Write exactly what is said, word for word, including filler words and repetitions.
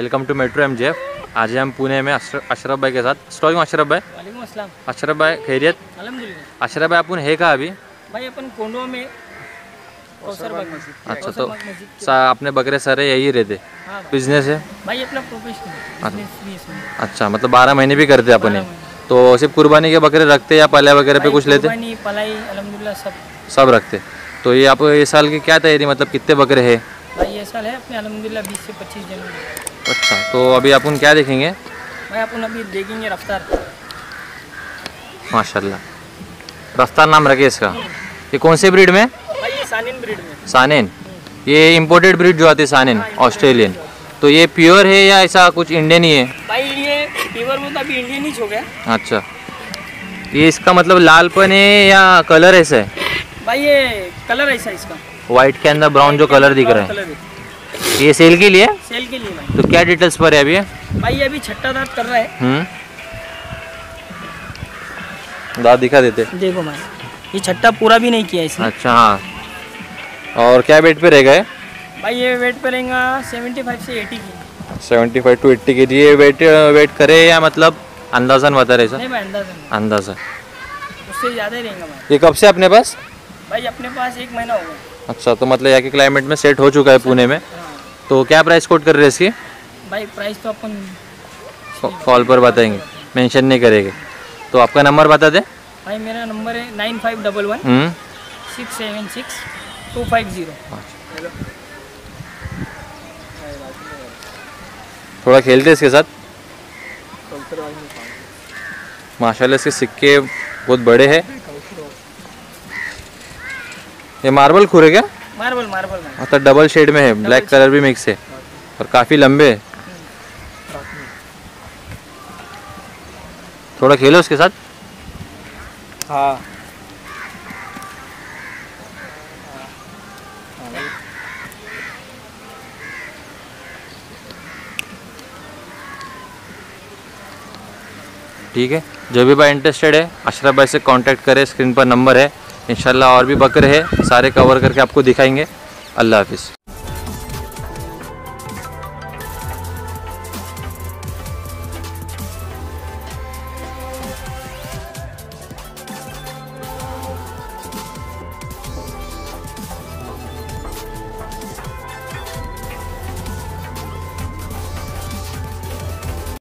Welcome to metro M J F. आज हम पुणे में अशरफ भाई के साथ। अस्सलाम वालेकुम अशरफ भाई। वालेकुम अस्सलाम। अशरफ भाई खैरियत? अल्हम्दुलिल्लाह। अशरफ भाई अपन है कहाँ अभी? भाई अपन कोंडवा में कौसर बाग मस्जिद। अच्छा, तो सा अपने बकरे सारे यही रहते? हाँ बिजनेस है भाई, अपना प्रोफेशनल। अच्छा, मतलब बारह महीने भी करते अपने? तो सिर्फ कुर्बानी के बकरे रखते या पलाय वगैरह पे कुछ लेते? कुर्बानी, पलाई, अल्हम्दुलिल्लाह सब सब रखते। तो ये आप ये साल की क्या तैयारी, मतलब कितने बकरे हैं? भाई ये साल है अपने अल्हम्दुलिल्लाह बीस से पच्चीस जनवरी। अच्छा, तो अभी अपन क्या देखेंगे? भाई अपन अभी देखेंगे रफ्तार। माशाल्लाह, रफ्तार नाम रखे इसका। ये कौन से ब्रीड में? भाई ये सानिन ब्रीड में। सानेन, ये इम्पोर्टेड ब्रीड जो आती है सानेन, ऑस्ट्रेलियन। तो ये प्योर है या ऐसा कुछ इंडियन ही है? भाई ये प्योर में तो अभी इंडियन ही हो गया। अच्छा, ये इसका मतलब लालपन है या कलर ऐसा है? भाई ये कलर ऐसा है इसका, वाइट के अंदर ब्राउन जो कलर दिख रहा है। ये सेल के लिए? सेल के लिए भाई। तो क्या डिटेल्स पर है अभी? भाई ये अभी छठा दांत कर रहा है। हम्म, दांत दिखा देते। देखो भाई, ये छठा पूरा भी नहीं किया इसने। अच्छा हाँ, और क्या वेट पे रहेगा ये? भाई ये वेट पे रहेगा सेवेंटी फाइव से एटी की। Seventy five to eighty K G. ये वेट वेट करे या मतलब अंदाजन बता रहे? नहीं भाई, अंदाजा नहीं, अंदाजा उससे ज़्यादा ही रहेगा भाई। ये कब से अपने पास? भाई अपने पास एक महीना हो गया। अच्छा, तो मतलब यहाँ के क्लाइमेट में सेट हो चुका है पुणे में। हाँ। तो क्या प्राइस कोट कर रहे हैं इसकी? भाई प्राइस तो अपन कॉल पर बताएंगे, मेंशन नहीं करेंगे। तो आपका नंबर बता दें। भाई मेरा नंबर है nine five double one six seven six two five zero. थोड़ा खेलते इसके साथ। माशाल्लाह इसके सिक्के बहुत बड़े हैं। ये मार्बल खुर है क्या? मार्बल मार्बल मतलब डबल शेड में है, ब्लैक कलर भी मिक्स है और काफ़ी लंबे है। थोड़ा खेलो उसके साथ। हाँ ठीक है, जो भी भाई इंटरेस्टेड है अशरफ भाई से कांटेक्ट करें, स्क्रीन पर नंबर है। इंशाल्लाह और भी बकरे हैं, सारे कवर करके आपको दिखाएंगे। अल्लाह हाफिज़।